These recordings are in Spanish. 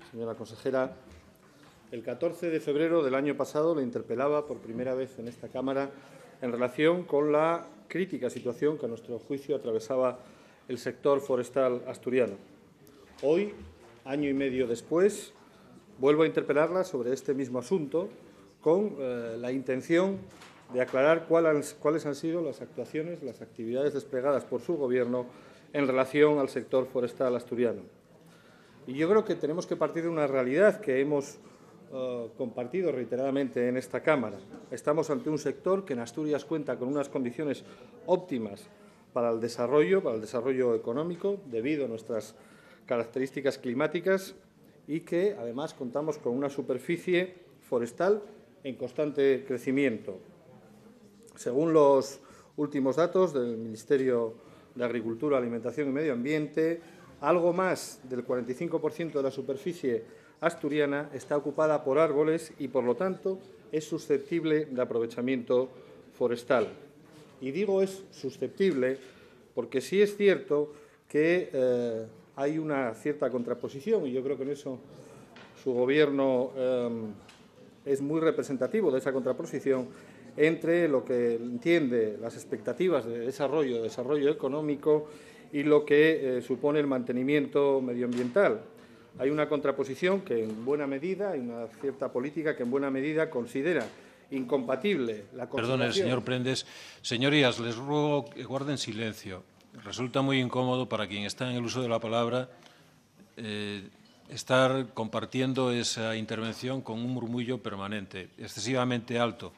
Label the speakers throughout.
Speaker 1: Señora consejera, el 14 de febrero del año pasado le interpelaba por primera vez en esta Cámara en relación con la crítica situación que, a nuestro juicio, atravesaba el sector forestal asturiano. Hoy, año y medio después, vuelvo a interpelarla sobre este mismo asunto con la intención de aclarar cuáles han sido las actuaciones, las actividades desplegadas por su Gobierno en relación al sector forestal asturiano. Y yo creo que tenemos que partir de una realidad que hemos compartido reiteradamente en esta Cámara. Estamos ante un sector que en Asturias cuenta con unas condiciones óptimas para el desarrollo económico, debido a nuestras características climáticas, y que, además, contamos con una superficie forestal en constante crecimiento. Según los últimos datos del Ministerio de Agricultura, Alimentación y Medio Ambiente, algo más del 45% de la superficie asturiana está ocupada por árboles y, por lo tanto, es susceptible de aprovechamiento forestal. Y digo es susceptible porque sí es cierto que hay una cierta contraposición, y yo creo que en eso su Gobierno es muy representativo de esa contraposición, entre lo que entiende las expectativas de desarrollo económico y lo que supone el mantenimiento medioambiental. Hay una contraposición que, en buena medida, hay una cierta política que, en buena medida, considera incompatible la conservación.
Speaker 2: Perdone, señor Prendes. Señorías, les ruego que guarden silencio. Resulta muy incómodo para quien está en el uso de la palabra estar compartiendo esa intervención con un murmullo permanente, excesivamente alto.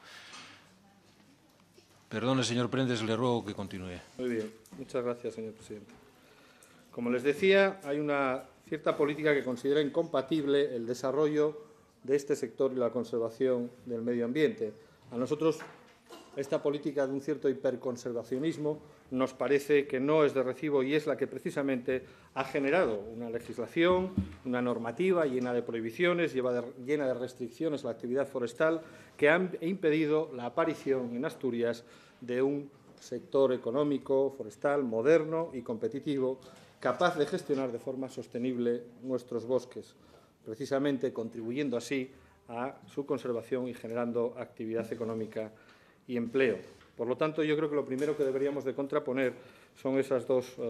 Speaker 2: Perdone, señor Prendes, le ruego que continúe.
Speaker 1: Muy bien. Muchas gracias, señor presidente. Como les decía, hay una cierta política que considera incompatible el desarrollo de este sector y la conservación del medio ambiente. A nosotros, esta política de un cierto hiperconservacionismo nos parece que no es de recibo, y es la que precisamente ha generado una legislación, una normativa llena de prohibiciones, llena de restricciones a la actividad forestal, que han impedido la aparición en Asturias de un sector económico forestal moderno y competitivo, capaz de gestionar de forma sostenible nuestros bosques, precisamente contribuyendo así a su conservación y generando actividad económica y empleo. Por lo tanto, yo creo que lo primero que deberíamos de contraponer son esos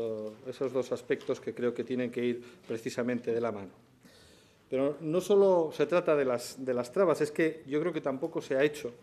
Speaker 1: dos aspectos que creo que tienen que ir precisamente de la mano. Pero no solo se trata de las trabas, es que yo creo que tampoco se ha hecho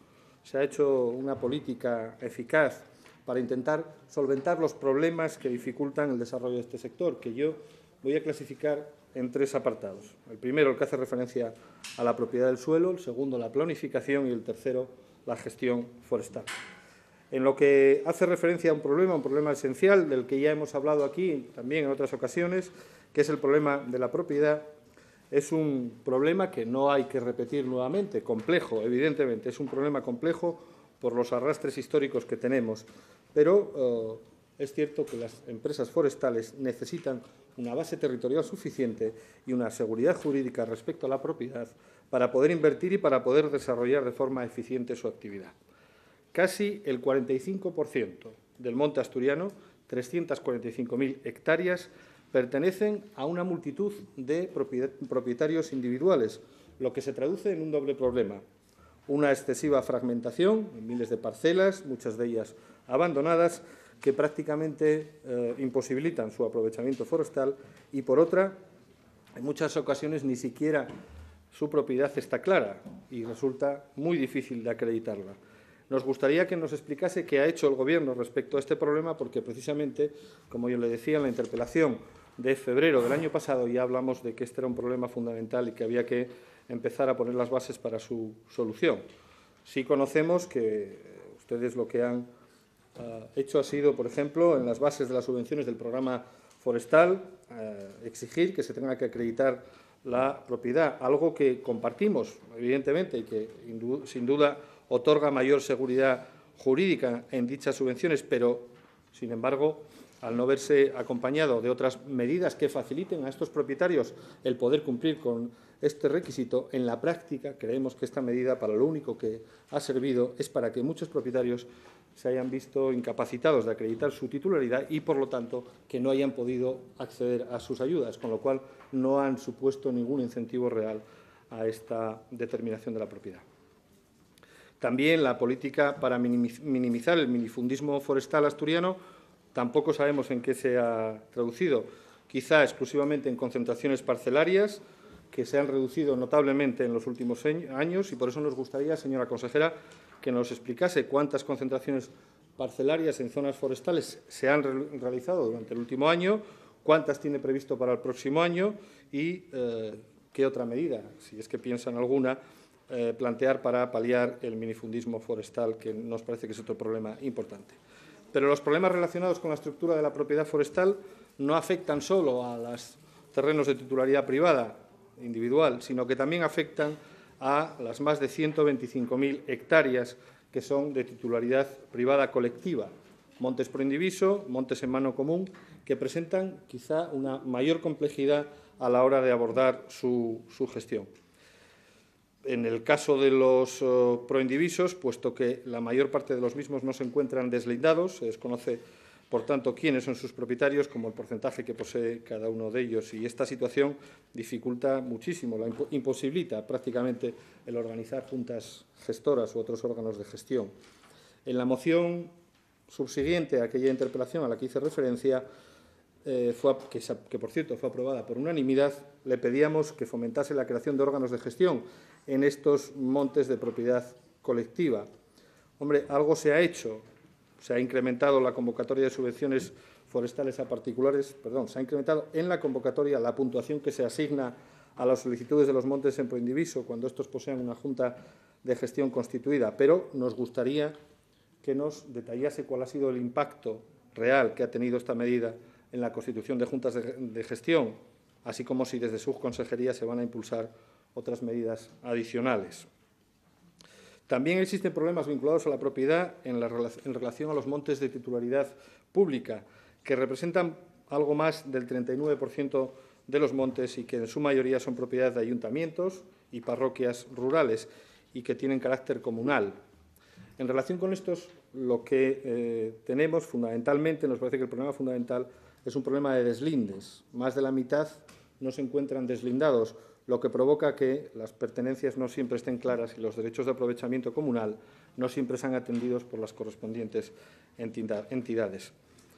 Speaker 1: una política eficaz para intentar solventar los problemas que dificultan el desarrollo de este sector, que yo voy a clasificar en tres apartados. El primero, el que hace referencia a la propiedad del suelo; el segundo, la planificación; y el tercero, la gestión forestal. En lo que hace referencia a un problema esencial, del que ya hemos hablado aquí también en otras ocasiones, que es el problema de la propiedad, es un problema que no hay que repetir nuevamente, complejo, evidentemente, es un problema complejo por los arrastres históricos que tenemos, pero es cierto que las empresas forestales necesitan una base territorial suficiente y una seguridad jurídica respecto a la propiedad para poder invertir y para poder desarrollar de forma eficiente su actividad. Casi el 45% del monte asturiano, 345.000 hectáreas, pertenecen a una multitud de propietarios individuales, lo que se traduce en un doble problema: una excesiva fragmentación en miles de parcelas, muchas de ellas abandonadas, que prácticamente imposibilitan su aprovechamiento forestal, y, por otra, en muchas ocasiones ni siquiera su propiedad está clara y resulta muy difícil de acreditarla. Nos gustaría que nos explicase qué ha hecho el Gobierno respecto a este problema, porque precisamente, como yo le decía en la interpelación de febrero del año pasado, ya hablamos de que este era un problema fundamental y que había que empezar a poner las bases para su solución. Sí conocemos que ustedes lo que han hecho ha sido, por ejemplo, en las bases de las subvenciones del programa forestal, exigir que se tenga que acreditar la propiedad, algo que compartimos, evidentemente, y que sin duda otorga mayor seguridad jurídica en dichas subvenciones, pero, sin embargo, al no verse acompañado de otras medidas que faciliten a estos propietarios el poder cumplir con este requisito, en la práctica creemos que esta medida, para lo único que ha servido, es para que muchos propietarios se hayan visto incapacitados de acreditar su titularidad y, por lo tanto, que no hayan podido acceder a sus ayudas, con lo cual no han supuesto ningún incentivo real a esta determinación de la propiedad. También la política para minimizar el minifundismo forestal asturiano tampoco sabemos en qué se ha traducido, quizá exclusivamente en concentraciones parcelarias que se han reducido notablemente en los últimos años y por eso nos gustaría, señora consejera, que nos explicase cuántas concentraciones parcelarias en zonas forestales se han realizado durante el último año, cuántas tiene previsto para el próximo año y qué otra medida, si es que piensan alguna, plantear para paliar el minifundismo forestal, que nos parece que es otro problema importante. Pero los problemas relacionados con la estructura de la propiedad forestal no afectan solo a los terrenos de titularidad privada individual, sino que también afectan a las más de 125.000 hectáreas que son de titularidad privada colectiva, montes pro indiviso, montes en mano común, que presentan quizá una mayor complejidad a la hora de abordar su gestión. En el caso de los proindivisos, puesto que la mayor parte de los mismos no se encuentran deslindados, se desconoce, por tanto, quiénes son sus propietarios, como el porcentaje que posee cada uno de ellos. Y esta situación dificulta muchísimo, imposibilita prácticamente el organizar juntas gestoras u otros órganos de gestión. En la moción subsiguiente a aquella interpelación a la que hice referencia, que por cierto fue aprobada por unanimidad, le pedíamos que fomentase la creación de órganos de gestión en estos montes de propiedad colectiva. Hombre, algo se ha hecho. Se ha incrementado la convocatoria de subvenciones forestales a particulares, se ha incrementado en la convocatoria la puntuación que se asigna a las solicitudes de los montes en proindiviso cuando estos posean una junta de gestión constituida, pero nos gustaría que nos detallase cuál ha sido el impacto real que ha tenido esta medida en la constitución de juntas de gestión, así como si desde su consejería se van a impulsar otras medidas adicionales. También existen problemas vinculados a la propiedad en relación a los montes de titularidad pública, que representan algo más del 39% de los montes y que en su mayoría son propiedad de ayuntamientos y parroquias rurales y que tienen carácter comunal. En relación con estos, lo que tenemos fundamentalmente, nos parece que el problema fundamental es un problema de deslindes. Más de la mitad no se encuentran deslindados, lo que provoca que las pertenencias no siempre estén claras y los derechos de aprovechamiento comunal no siempre sean atendidos por las correspondientes entidades.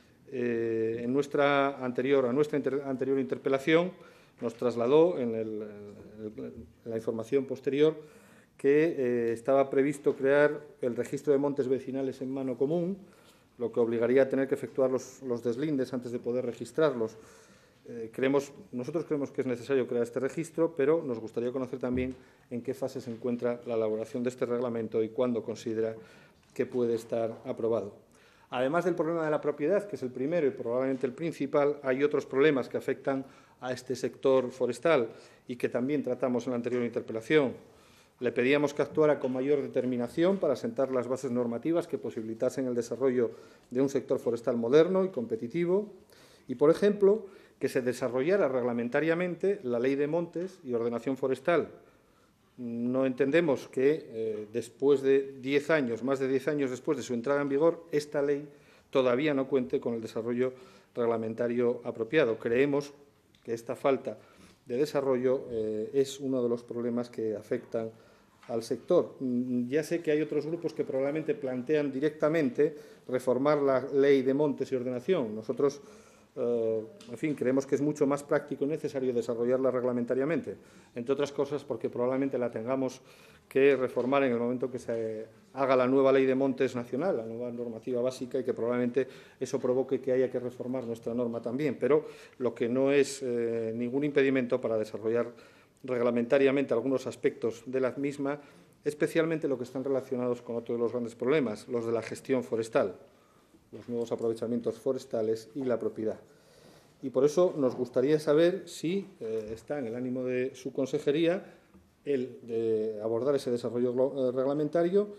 Speaker 1: A nuestra anterior interpelación nos trasladó en la información posterior que estaba previsto crear el registro de montes vecinales en mano común, lo que obligaría a tener que efectuar los deslindes antes de poder registrarlos. Nosotros creemos que es necesario crear este registro, pero nos gustaría conocer también en qué fase se encuentra la elaboración de este reglamento y cuándo considera que puede estar aprobado. Además del problema de la propiedad, que es el primero y probablemente el principal, hay otros problemas que afectan a este sector forestal y que también tratamos en la anterior interpelación. Le pedíamos que actuara con mayor determinación para sentar las bases normativas que posibilitasen el desarrollo de un sector forestal moderno y competitivo y, por ejemplo, que se desarrollara reglamentariamente la Ley de Montes y Ordenación Forestal. No entendemos que después de 10 años, más de 10 años después de su entrada en vigor, esta ley todavía no cuente con el desarrollo reglamentario apropiado. Creemos que esta falta de desarrollo es uno de los problemas que afectan al sector. Ya sé que hay otros grupos que probablemente plantean directamente reformar la Ley de Montes y Ordenación. Nosotros en fin, creemos que es mucho más práctico y necesario desarrollarla reglamentariamente, entre otras cosas porque probablemente la tengamos que reformar en el momento que se haga la nueva Ley de Montes nacional, la nueva normativa básica, y que probablemente eso provoque que haya que reformar nuestra norma también, pero lo que no es ningún impedimento para desarrollar reglamentariamente algunos aspectos de la misma, especialmente lo que están relacionados con otro de los grandes problemas, los de la gestión forestal, los nuevos aprovechamientos forestales y la propiedad. Y por eso nos gustaría saber si está en el ánimo de su consejería el de abordar ese desarrollo reglamentario,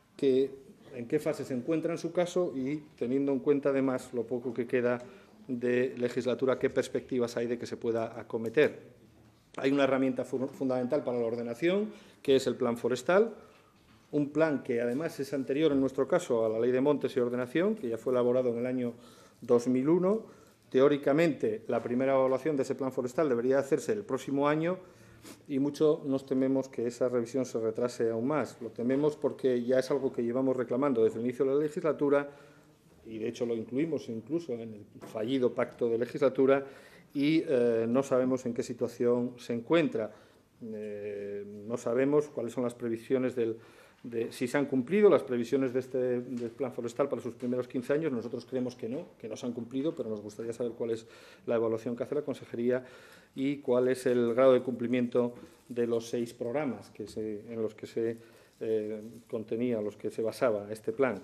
Speaker 1: en qué fase se encuentra en su caso y, teniendo en cuenta además lo poco que queda de legislatura, qué perspectivas hay de que se pueda acometer. Hay una herramienta fundamental para la ordenación, que es el Plan Forestal, un plan que además es anterior, en nuestro caso, a la Ley de Montes y Ordenación, que ya fue elaborado en el año 2001. Teóricamente, la primera evaluación de ese plan forestal debería hacerse el próximo año y mucho nos tememos que esa revisión se retrase aún más. Lo tememos porque ya es algo que llevamos reclamando desde el inicio de la legislatura y, de hecho, lo incluimos incluso en el fallido pacto de legislatura y no sabemos en qué situación se encuentra. No sabemos cuáles son las previsiones si se han cumplido las previsiones del plan forestal para sus primeros 15 años. Nosotros creemos que no se han cumplido, pero nos gustaría saber cuál es la evaluación que hace la Consejería y cuál es el grado de cumplimiento de los 6 programas en los que se contenía, los que se basaba este plan.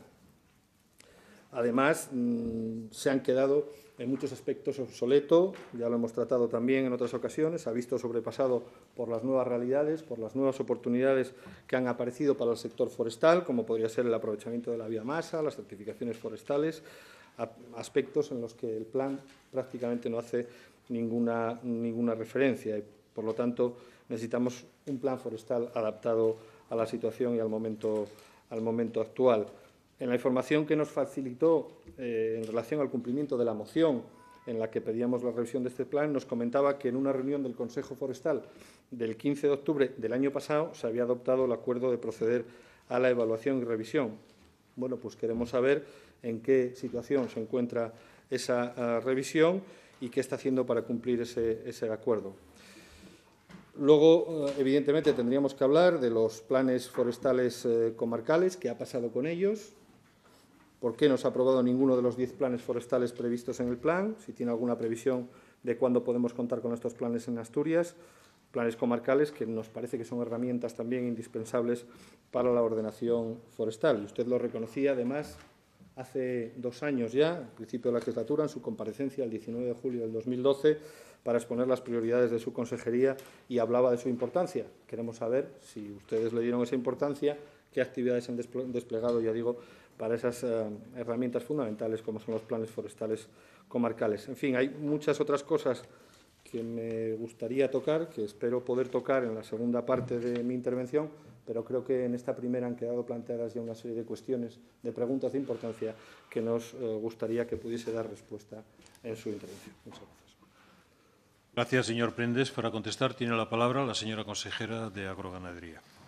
Speaker 1: Además, se han quedado en muchos aspectos obsoletos, ya lo hemos tratado también en otras ocasiones, se ha visto sobrepasado por las nuevas realidades, por las nuevas oportunidades que han aparecido para el sector forestal, como podría ser el aprovechamiento de la biomasa, las certificaciones forestales, aspectos en los que el plan prácticamente no hace ninguna referencia y, por lo tanto, necesitamos un plan forestal adaptado a la situación y al momento actual. En la información que nos facilitó en relación al cumplimiento de la moción en la que pedíamos la revisión de este plan, nos comentaba que en una reunión del Consejo Forestal del 15 de octubre del año pasado se había adoptado el acuerdo de proceder a la evaluación y revisión. Bueno, pues queremos saber en qué situación se encuentra esa revisión y qué está haciendo para cumplir ese acuerdo. Luego, evidentemente, tendríamos que hablar de los planes forestales comarcales, qué ha pasado con ellos. ¿Por qué no se ha aprobado ninguno de los 10 planes forestales previstos en el plan? Si tiene alguna previsión de cuándo podemos contar con estos planes en Asturias. Planes comarcales que nos parece que son herramientas también indispensables para la ordenación forestal. Y usted lo reconocía, además, hace 2 años ya, al principio de la legislatura, en su comparecencia el 19 de julio del 2012, para exponer las prioridades de su consejería y hablaba de su importancia. Queremos saber si ustedes le dieron esa importancia, qué actividades han desplegado, ya digo, para esas herramientas fundamentales como son los planes forestales comarcales. En fin, hay muchas otras cosas que me gustaría tocar, que espero poder tocar en la segunda parte de mi intervención, pero creo que en esta primera han quedado planteadas ya una serie de cuestiones, de preguntas de importancia que nos gustaría que pudiese dar respuesta en su intervención. Muchas gracias.
Speaker 2: Gracias, señor Prendes. Para contestar tiene la palabra la señora consejera de Agroganadería.